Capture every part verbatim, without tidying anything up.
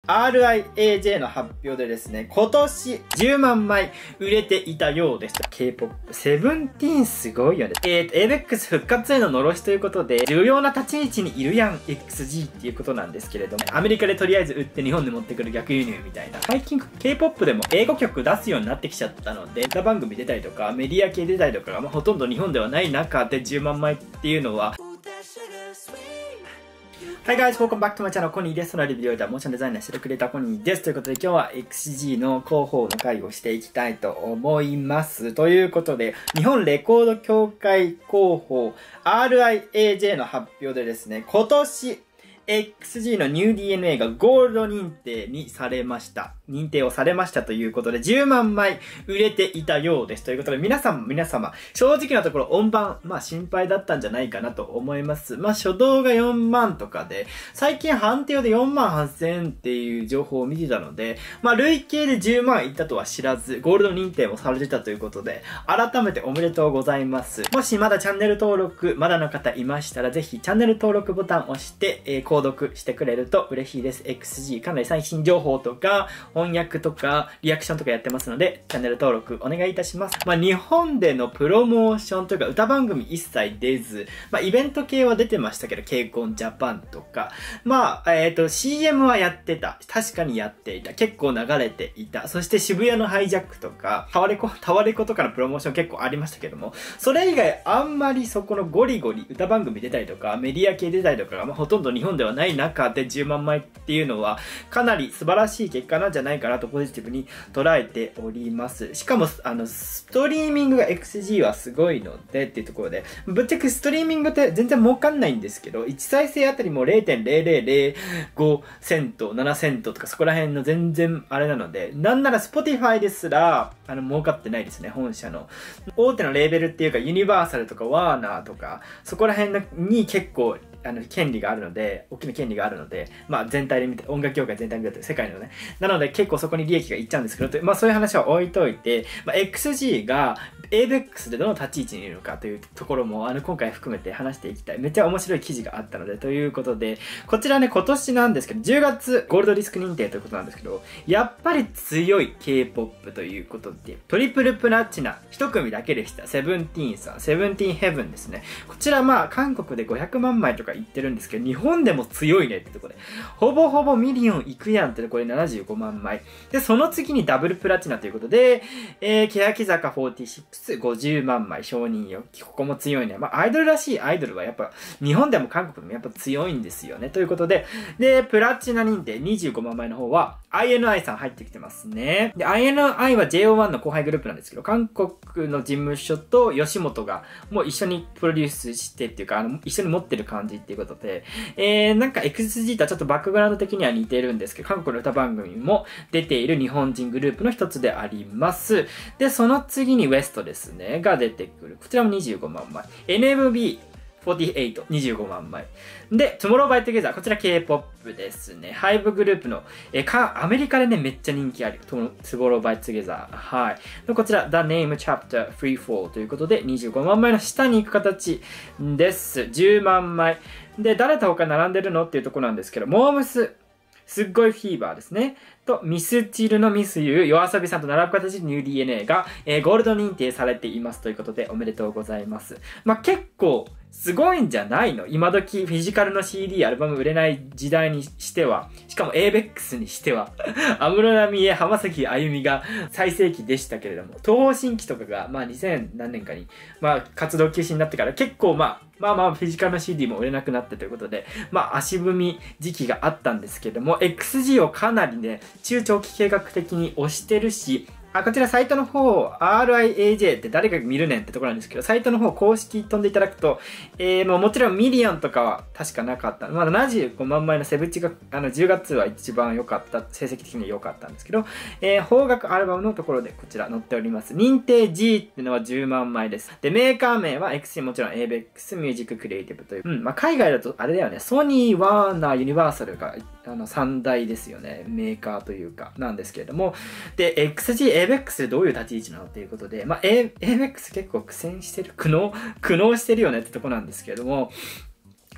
アールアイエージェー の発表でですね、今年じゅうまんまい売れていたようです。K-ポップ。セブンティーンすごいよね。えーと、エーベックス 復活へののろしということで、重要な立ち位置にいるやん、エックスジー っていうことなんですけれども、アメリカでとりあえず売って日本で持ってくる逆輸入みたいな。最近 K-ポップ でも英語曲出すようになってきちゃったので、歌番組出たりとか、メディア系出たりとかが、まあ、ほとんど日本ではない中でじゅうまんまいっていうのは、Hi guys, welcome back to my channel. コニーです。隣ビデオではモーションデザイナーしてくれたコニーです。ということで今日は エックスジー の広報の会をしていきたいと思います。ということで、日本レコード協会広報 アールアイエージェー の発表でですね、今年エックスジー のニュー ディーエヌエー がゴールド認定にされました。認定をされましたということでじゅうまんまい売れていたようです。ということで皆さん、皆様、正直なところ音版、まあ心配だったんじゃないかなと思います。まあ初動がよんまんとかで、最近判定用でよんまんはっせんえんっていう情報を見てたので、まあ累計でじゅうまんいったとは知らず、ゴールド認定もされてたということで、改めておめでとうございます。もしまだチャンネル登録、まだの方いましたら、ぜひチャンネル登録ボタンを押して、えー、購読してくれると嬉しいです。エックスジー かなり最新情報とか、翻訳とか、リアクションとかやってますので、チャンネル登録お願いいたします。まあ、日本でのプロモーションというか、歌番組一切出ず、まあ、イベント系は出てましたけど、ケーコンジャパンとか、まあ、えっと、シーエム はやってた。確かにやっていた。結構流れていた。そして渋谷のハイジャックとか、タワレコ、タワレコとかのプロモーション結構ありましたけども、それ以外あんまりそこのゴリゴリ歌番組出たりとか、メディア系出たりとかが、まあ、ほとんど日本ではない中でじゅうまんまいっていうのは、かなり素晴らしい結果なんじゃないかなとポジティブに捉えております。しかも、あの、ストリーミングが エックスジー はすごいのでっていうところで、ぶっちゃけストリーミングって全然儲かんないんですけど、いち再生あたりも れいてんぜろぜろぜろごセント、ななセントとかそこら辺の全然あれなので、なんなら Spotify ですら、あの、儲かってないですね、本社の。大手のレーベルっていうか、ユニバーサルとかワーナーとか、そこら辺に結構、あの、権利があるので、大きな権利があるので、まあ全体で見て、音楽業界全体で見て、世界のね。なので結構そこに利益がいっちゃうんですけど、まあそういう話は置いといて、まあ エックスジー が エーベックス でどの立ち位置にいるのかというところも、あの、今回含めて話していきたい。めっちゃ面白い記事があったので、ということで、こちらね、今年なんですけど、じゅうがつゴールドディスク認定ということなんですけど、やっぱり強い K-ポップ ということで、トリプルプラチナ、一組だけでした。セブンティーンさん、セブンティーンヘブンですね。こちらまあ、韓国でごひゃくまんまいとか言ってるんですけど、日本でも強いねってところで、ほぼほぼミリオンいくやんってところでななじゅうごまんまい。で、その次にダブルプラチナということで、えー、欅坂フォーティーシックスごじゅうまんまい承認よ。ここも強いね。まあ、アイドルらしいアイドルはやっぱ、日本でも韓国でもやっぱ強いんですよね。ということで、で、プラチナ認定にじゅうごまんまいの方は、アイエヌアイ さん入ってきてますね。で、アイエヌアイ は ジェイオーワン の後輩グループなんですけど、韓国の事務所と吉本がもう一緒にプロデュースしてっていうか、あの、一緒に持ってる感じっていうことで、えー、なんか エックスジー とはちょっとバックグラウンド的には似てるんですけど、韓国の歌番組も出ている日本人グループの一つであります。で、その次に ウエスト ですね、が出てくる。こちらもにじゅうごまんまい。エヌエムビーフォーティーエイト、にじゅうごまんまい。で、Tomorrow by Together、こちら K-ポップ ですね。ハイブグループの、えか、アメリカでね、めっちゃ人気ある。Tomorrow by Together。はい。でこちら、The Name Chapter Free Fall ということで、にじゅうごまんまいの下に行く形です。じゅうまんまい。で、誰と他並んでるのっていうところなんですけど、モームス、すっごいフィーバーですね。と、ミスチルのミスユー、夜遊びさんと並ぶ形でニュー ディーエヌエー が、えー、ゴールド認定されていますということでおめでとうございます。まあ、結構、すごいんじゃないの？今時フィジカルの シーディー、アルバム売れない時代にしては、しかも エーベックス にしては、安室奈美恵、浜崎あゆみが最盛期でしたけれども、東方神起とかが、まあにせん何年かに、まあ活動休止になってから結構まあ、まあまあフィジカルの シーディー も売れなくなってということで、まあ足踏み時期があったんですけども、エックスジー をかなりね、中長期計画的に推してるし、あ、こちらサイトの方、アールアイエージェー って誰が見るねんってところなんですけど、サイトの方公式飛んでいただくと、えー、もうもちろんミリオンとかは確かなかった。まだななじゅうごまんまいのセブチが、あの、じゅうがつは一番良かった、成績的に良かったんですけど、えー、邦楽アルバムのところでこちら載っております。認定 G っていうのはじゅうまんまいです。で、メーカー名は エックスジー もちろん エーベックス ミュージッククリエイティブという。うん、まあ海外だとあれだよね、ソニー、ワーナー、ユニバーサルが、あの、三大ですよね。メーカーというか、なんですけれども。で、エックスジー、エーベックス でどういう立ち位置なのっていうことで、まあ、エーベックス 結構苦戦してる、苦悩、苦悩してるよねってとこなんですけれども、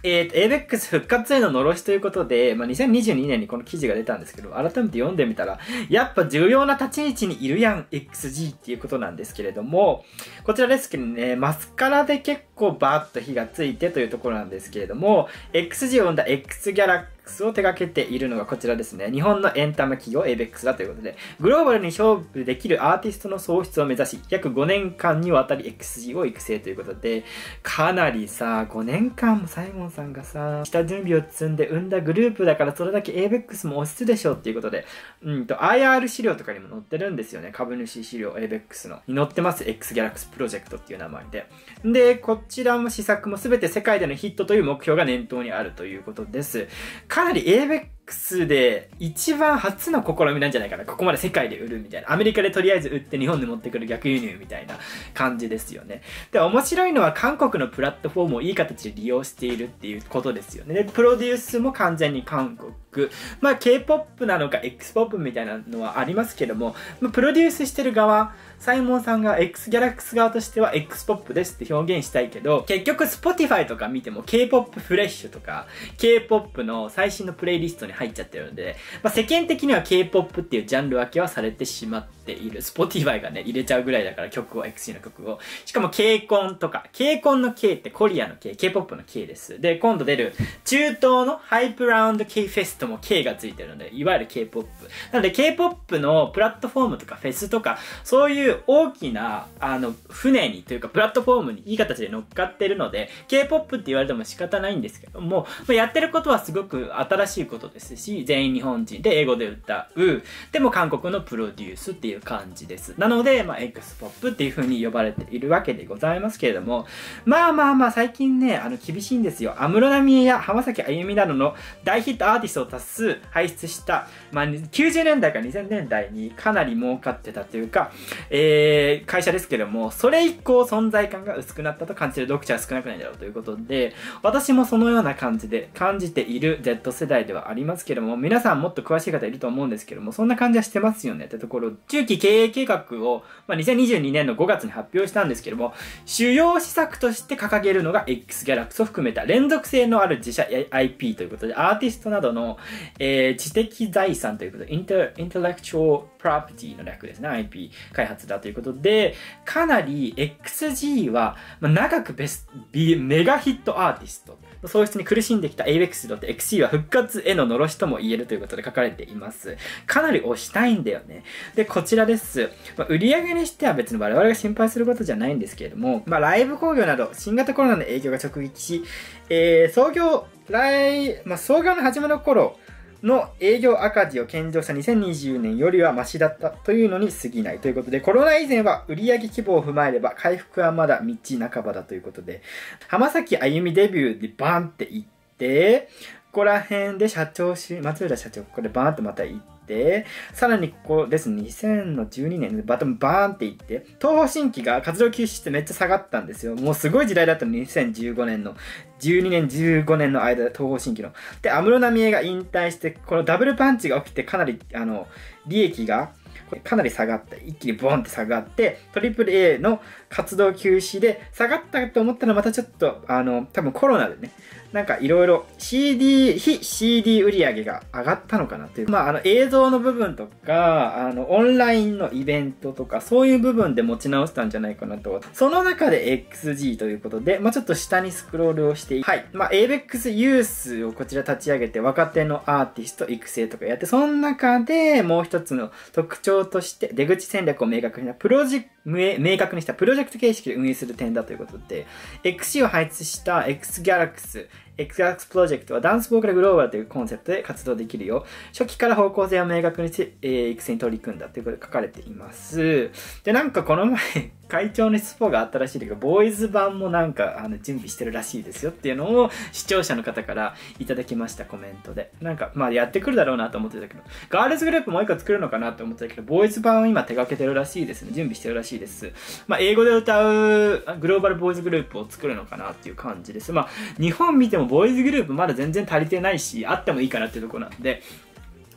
えーと、エーベックス 復活へののろしということで、まあ、にせんにじゅうにねんにこの記事が出たんですけど、改めて読んでみたら、やっぱ重要な立ち位置にいるやん、エックスジー っていうことなんですけれども、こちらですけどね、マスカラで結構バーッと火がついてというところなんですけれども、エックスジー を生んだ X ギャラクスを手掛けているのがこちらですね。日本のエンタメ企業 エーベックス だということで、グローバルに勝負できるアーティストの創出を目指し、約ごねんかんにわたり エックスジー を育成ということで、かなりさ、ごねんかんもサイモンさんがさ、下準備を積んで生んだグループだからそれだけ エーベックス も押すでしょっていうことで、うんと アイアール 資料とかにも載ってるんですよね。株主資料 エーベックス の。に載ってます。X ギャラクスプロジェクトっていう名前で。で、こちらも施策も全て世界でのヒットという目標が念頭にあるということです。かなり エーベックス で一番初の試みなんじゃないかな。ここまで世界で売るみたいな。アメリカでとりあえず売って日本で持ってくる逆輸入みたいな感じですよね。で、面白いのは韓国のプラットフォームをいい形で利用しているっていうことですよね。で、プロデュースも完全に韓国。まあ ケーポップ なのか X ポップみたいなのはありますけども、プロデュースしてる側、サイモンさんが X ギャラクス側としては X ポップですって表現したいけど、結局 Spotify とか見ても K-ポップ フレッシュとか K-ポップ の最新のプレイリストに入っちゃってるので、まあ、世間的には K-ポップ っていうジャンル分けはされてしまっている。Spotify がね、入れちゃうぐらいだから曲を、エックスジー の曲を。しかも K コンとか、K コンの K ってコリアの K、K-ポップ の K です。で、今度出る中東のハイプラウンド K フェストも K がついてるので、いわゆる K-ポップ。なので K-ポップ のプラットフォームとかフェスとか、そういう大きな、あの、船にというかプラットフォームにいい形で乗っかってるので、K-ポップ って言われても仕方ないんですけども、やってることはすごく新しいことですし、全員日本人で英語で歌う、でも韓国のプロデュースっていう感じです。なので、まあ、X ポップっていう風に呼ばれているわけでございますけれども、まあまあまあ最近ね、あの、厳しいんですよ。安室奈美恵や浜崎あゆみなどの大ヒットアーティストを多数輩出した、まあ、きゅうじゅうねんだいからにせんねんだいにかなり儲かってたというか、えー、会社ですけども、それ以降存在感が薄くなったと感じている読者は少なくないだろうということで、私もそのような感じで感じている Z 世代ではありますけども、皆さんもっと詳しい方いると思うんですけども、そんな感じはしてますよねってところ、中期経営計画を、まあ、にせんにじゅうにねんのごがつに発表したんですけども、主要施策として掲げるのが X ギャラクスを含めた連続性のある自社 アイピー ということで、アーティストなどの、えー、知的財産ということで、インテレクチュアルプロパティの略ですね、アイピー 開発だということで、かなり エックスジー は、まあ、長くベスメガヒットアーティストの創出に苦しんできた エーベックス にとって エックスジー は復活へののろしとも言えるということで書かれています。かなり推したいんだよね。で、こちらです。まあ、売上にしては別に我々が心配することじゃないんですけれども、まあ、ライブ興行など新型コロナの影響が直撃し、えー、創業、来、まあ、創業の始まる頃、の営業赤字を献上したにせんにじゅうねんよりはマシだったというのに過ぎないということで、コロナ以前は売上規模を踏まえれば回復はまだ道半ばだということで、浜崎あゆみデビューでバーンって行って、ここら辺で社長し、松浦社長ここでバーンってまた行って、さらにここですね、にせんじゅうにねんでバトンバーンって行って、東方神起が活動休止してめっちゃ下がったんですよ。もうすごい時代だったの、にせんじゅうごねんの。じゅうにねん、じゅうごねんの間で東方神起の。で、安室奈美恵が引退して、このダブルパンチが起きてかなり、あの、利益が、かなり下がった。一気にボンって下がって、トリプル エー の活動休止で下がったと思ったらまたちょっと、あの、多分コロナでね、なんかいろいろ シーディー、非 シーディー 売り上げが上がったのかなという。まあ、あの映像の部分とか、あの、オンラインのイベントとか、そういう部分で持ち直したんじゃないかなと。その中で エックスジー ということで、まあちょっと下にスクロールをして、はい。まあ エーベックス ユースをこちら立ち上げて、若手のアーティスト育成とかやって、その中でもう一つの特徴として、出口戦略を明確にした、プロジェクト、明確にしたプロジェクト形式で運営する点だということで、エックスジー を配置した X ギャラクス、X ギャラクスプロジェクトはダンスボーカルグローバルというコンセプトで活動できるよう、初期から方向性を明確にして、えー、育成に取り組んだということで書かれています。で、なんかこの前、会長のスポがあったらしいけど、ボーイズ版もなんかあの準備してるらしいですよっていうのを視聴者の方からいただきました、コメントで。なんか、まあやってくるだろうなと思ってたけど、ガールズグループもう一個作るのかなと思ってたけど、ボーイズ版を今手掛けてるらしいですね。準備してるらしいです。まあ英語で歌うグローバルボーイズグループを作るのかなっていう感じです。まあ日本見てもボーイズグループまだ全然足りてないし、あってもいいかなっていうところなんで、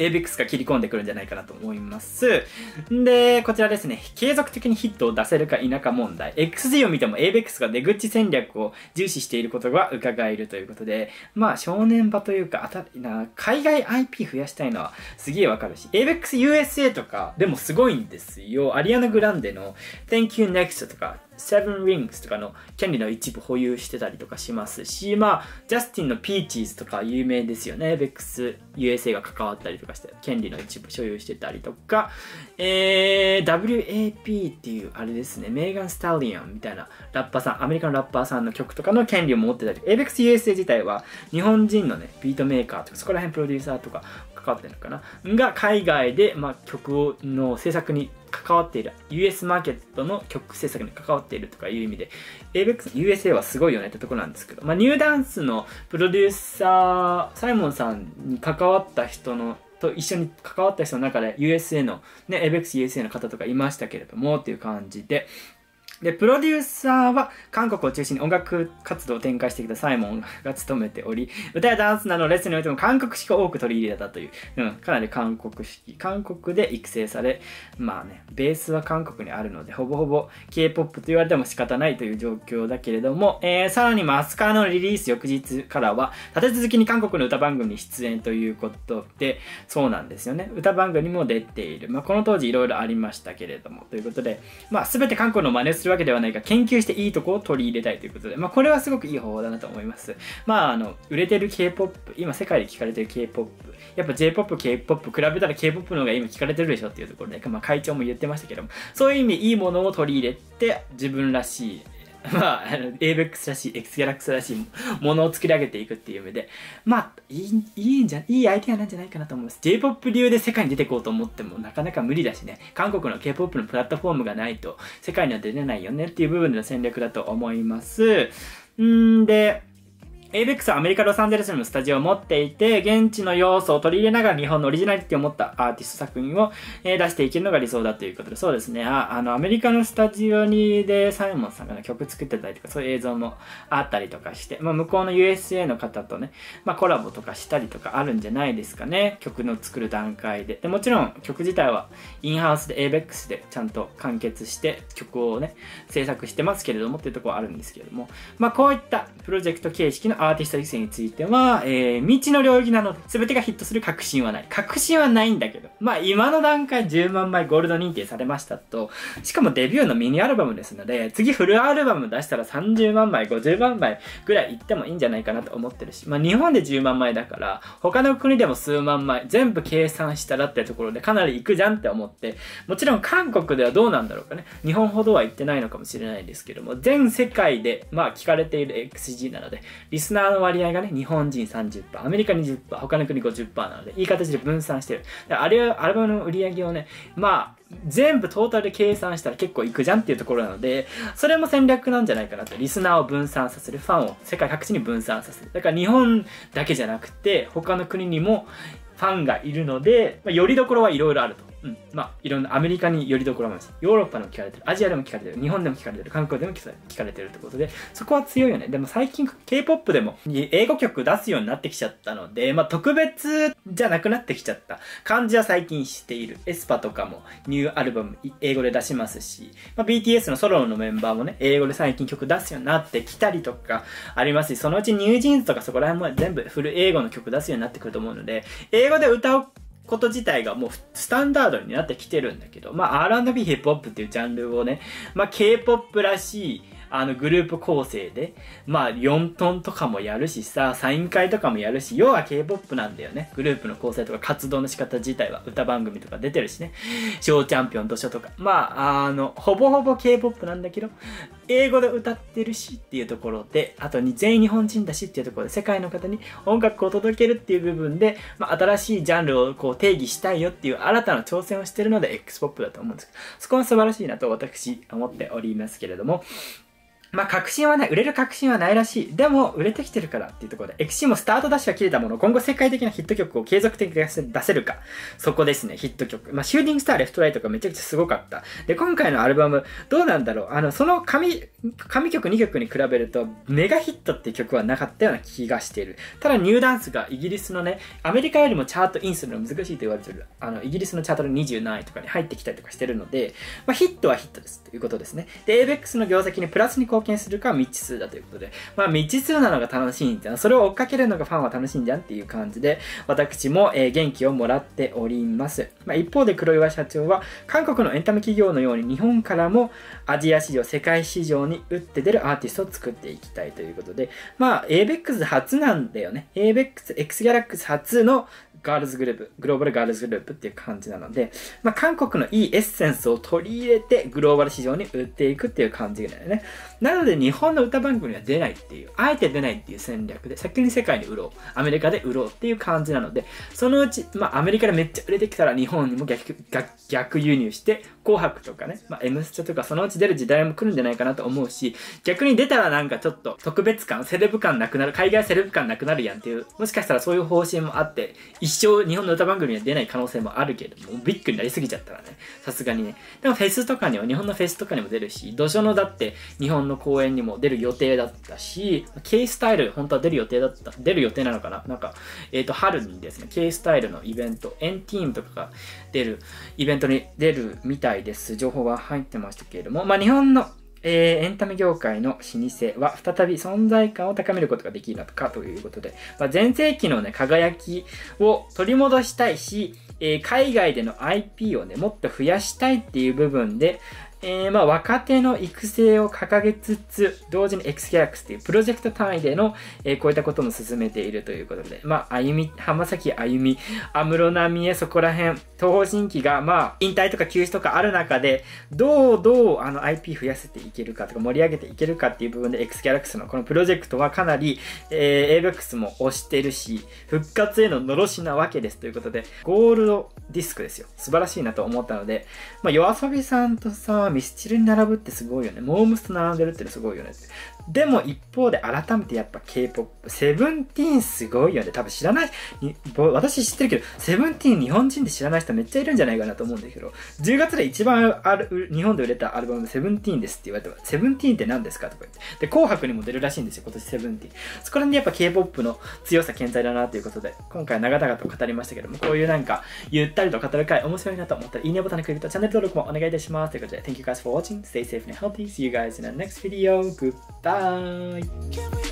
エーベックス が切り込んでくるんじゃないかなと思います。で、こちらですね、継続的にヒットを出せるか否か問題。エックスジー を見ても エーベックス が出口戦略を重視していることが伺えるということで、まあ正念場というか、あたな海外 アイピー 増やしたいのはすげえわかるし、エーベックス ユーエスエー とかでもすごいんですよ。アリアナ・グランデの Thank You Next とか、Seven Rings とかの権利の一部保有してたりとかしますし、まあ、ジャスティンの Peaches とか有名ですよね。エーベックス ユーエスエー が関わったりとかして、権利の一部所有してたりとか、えー、ダブリューエーピー っていう、あれですね、メーガン・スタリオンみたいなラッパーさん、アメリカのラッパーさんの曲とかの権利を持ってたり、エーベックス ユーエスエー 自体は日本人のね、ビートメーカーとか、そこら辺プロデューサーとか関わってるのかなが、海外で、まあ、曲の制作に関わっている ユーエス マーケットの曲制作に関わっているとかいう意味で エーベックス ユーエスエー はすごいよねってところなんですけど、まあ、ニューダンスのプロデューサーサイモンさんに関わった人のと一緒に関わった人の中で ユーエスエー のね エーベックス ユーエスエー の方とかいましたけれどもっていう感じで、で、プロデューサーは韓国を中心に音楽活動を展開してきたサイモンが務めており、歌やダンスなどのレッスンにおいても韓国式を多く取り入れたという、うん、かなり韓国式、韓国で育成され、まあね、ベースは韓国にあるので、ほぼほぼ ケーポップ と言われても仕方ないという状況だけれども、えー、さらにマスカーのリリース翌日からは、立て続けに韓国の歌番組に出演ということで、そうなんですよね。歌番組にも出ている。まあ、この当時いろいろありましたけれども、ということで、まあ、すべて韓国の真似するわけではないが、研究していいとこを取り入れたいということで、まあ、これはすごくいい方法だなと思います。まあ、あの、売れてる ケーポップ、今世界で聞かれてる ケーポップ、やっぱ ジェイポップ、ケーポップ、比べたら ケーポップ の方が今聞かれてるでしょっていうところで、まあ、会長も言ってましたけども、そういう意味、いいものを取り入れて、自分らしい、まあ、あの、エーベックス らしい、X ギャラクスらしいものを作り上げていくっていう意味で、まあ、いい、いいんじゃ、いいアイデアなんじゃないかなと思います。ジェイポップ 流で世界に出ていこうと思ってもなかなか無理だしね、韓国の ケーポップ のプラットフォームがないと世界には出れないよねっていう部分での戦略だと思います。んで、エーベックス はアメリカ・ロサンゼルスにもスタジオを持っていて、現地の要素を取り入れながら日本のオリジナリティを持ったアーティスト作品を、えー、出していけるのが理想だということで、そうですね。あ、あの、アメリカのスタジオにでサイモンさんが、ね、曲作ってたりとか、そういう映像もあったりとかして、まあ、向こうの ユーエスエー の方とね、まあ、コラボとかしたりとかあるんじゃないですかね。曲の作る段階で。で、もちろん曲自体はインハウスで エーベックス でちゃんと完結して曲をね、制作してますけれどもっていうところはあるんですけれども、まあ、こういったプロジェクト形式のアーティスト育成についてついては、えー、未知の領域なので、全てがヒットする確信はない。確信はないんだけど、まあ今の段階じゅうまんまいゴールド認定されましたと、しかもデビューのミニアルバムですので、次フルアルバム出したらさんじゅうまんまい、ごじゅうまんまいぐらいいってもいいんじゃないかなと思ってるし、まあ日本でじゅうまんまいだから、他の国でも数万枚、全部計算したらってところでかなりいくじゃんって思って、もちろん韓国ではどうなんだろうかね。日本ほどは言ってないのかもしれないですけども、全世界で、まあ聞かれている エックスジー なので、リスナーの割合がね、日本人 さんじゅっパーセント、アメリカ にじゅっパーセント、他の国 ごじゅっパーセント なので、いい形で分散してる。あれは、アルバムの売り上げをね、まあ、全部トータルで計算したら結構いくじゃんっていうところなので、それも戦略なんじゃないかなと。リスナーを分散させる。ファンを世界各地に分散させる。だから日本だけじゃなくて、他の国にもファンがいるので、まあ、よりどころはいろいろあると。うん。まあ、いろんなアメリカによりどころもあるし、ヨーロッパでも聞かれてる、アジアでも聞かれてる、日本でも聞かれてる、韓国でも聞かれてるってことで、そこは強いよね。でも最近 ケーポップ でも英語曲出すようになってきちゃったので、まあ特別じゃなくなってきちゃった感じは最近している。エスパとかもニューアルバム英語で出しますし、まあ、ビーティーエス のソロのメンバーもね、英語で最近曲出すようになってきたりとかありますし、そのうちニュージーンズとかそこら辺も全部フル英語の曲出すようになってくると思うので、英語で歌うこと自体がもうスタンダードになってきてるんだけど、まあ アールアンドビー ヒップホップっていうジャンルをね、まあ ケーポップ らしいあのグループ構成で、まあよんトンとかもやるしさ、サイン会とかもやるし、要は ケーポップ なんだよね。グループの構成とか活動の仕方自体は歌番組とか出てるしね。ショーチャンピオン、図書とか。まあ、あの、ほぼほぼ ケーポップ なんだけど、英語で歌ってるしっていうところで、あとに全員日本人だしっていうところで、世界の方に音楽を届けるっていう部分で、まあ新しいジャンルをこう定義したいよっていう新たな挑戦をしてるので X ポップだと思うんですけど、そこは素晴らしいなと私思っておりますけれども、 まあ、確信はない。売れる確信はないらしい。でも、売れてきてるからっていうところで、エクシー もスタートダッシュは切れたもの、今後世界的なヒット曲を継続的に出せるか。そこですね、ヒット曲。まあ、シューティングスター、レフトライトがめちゃくちゃすごかった。で、今回のアルバム、どうなんだろう。あの、その神、神曲にきょくに比べると、メガヒットっていう曲はなかったような気がしている。ただ、ニューダンスがイギリスのね、アメリカよりもチャートインするの難しいと言われてる、あの、イギリスのチャートのにじゅうなんいとかに入ってきたりとかしてるので、まあ、ヒットはヒットですということですね。で、エイベックス の業績にプラスに貢献するかは未知数だということで、まあ未知数なのが楽しいんじゃん。それを追っかけるのがファンは楽しいんじゃんっていう感じで、私も、えー、元気をもらっております。まあ一方で黒岩社長は、韓国のエンタメ企業のように日本からもアジア市場、世界市場に打って出るアーティストを作っていきたいということで、まあ エイベックス 初なんだよね。エイベックス、X ギャラクス初のガールズグループ、グローバルガールズグループっていう感じなので、まあ、韓国のいいエッセンスを取り入れてグローバル市場に売っていくっていう感じだよね。なので日本の歌番組には出ないっていう、あえて出ないっていう戦略で、先に世界に売ろう、アメリカで売ろうっていう感じなので、そのうち、まあ、アメリカでめっちゃ売れてきたら日本にも 逆, 逆, 逆輸入して、紅白とかね、まあ、M ステとかそのうち出る時代も来るんじゃないかなと思うし、逆に出たらなんかちょっと特別感、セレブ感なくなる、海外セレブ感なくなるやんっていう、もしかしたらそういう方針もあって、一生日本の歌番組には出ない可能性もあるけれども、ビッグになりすぎちゃったらね、さすがにね。でもフェスとかには、日本のフェスとかにも出るし、土所のだって日本の公演にも出る予定だったし、K スタイル、本当は出る予定だった、出る予定なのかななんか、えっと、春にですね、K スタイルのイベント、エンティームとかが出る、イベントに出るみたいです。情報が入ってましたけれども、まあ日本のえー、エンタメ業界の老舗は再び存在感を高めることができるのかということで、まあ、前世紀のね、輝きを取り戻したいし、えー、海外での アイピー をね、もっと増やしたいっていう部分で、えー、まあ若手の育成を掲げつつ、同時に X ギャラクスっていうプロジェクト単位での、えー、こういったことも進めているということで、まあ、あゆみ、浜崎あゆみ、安室奈美恵、そこら辺、東方神起が、まあ、引退とか休止とかある中で、どう、どう、あの、アイピー 増やせていけるかとか、盛り上げていけるかっていう部分で、X ギャラクスのこのプロジェクトはかなり、えー、エイベックス も推してるし、復活へののろしなわけですということで、ゴールドディスクですよ。素晴らしいなと思ったので、まあ、YOASOBIさんとさ、ミスチルに並ぶってすごいよね。モームスと並んでるってすごいよね。でも一方で改めてやっぱ K-ポップ、セブンティーンすごいよね。多分知らない、私知ってるけど、セブンティーン日本人で知らない人めっちゃいるんじゃないかなと思うんだけど、じゅうがつで一番ある日本で売れたアルバムセブンティーンですって言われて、セブンティーンって何ですかとか言って。で、紅白にも出るらしいんですよ、今年セブンティーン。そこら辺でやっぱ K-ポップ の強さ健在だなということで、今回長々と語りましたけども、こういうなんか、ゆったりと語る回面白いなと思ったら、いいねボタンのクリックとチャンネル登録もお願いいたします。ということで、Thank you guys for watching. Stay safe and healthy. See you guys in the next video. Goodbye.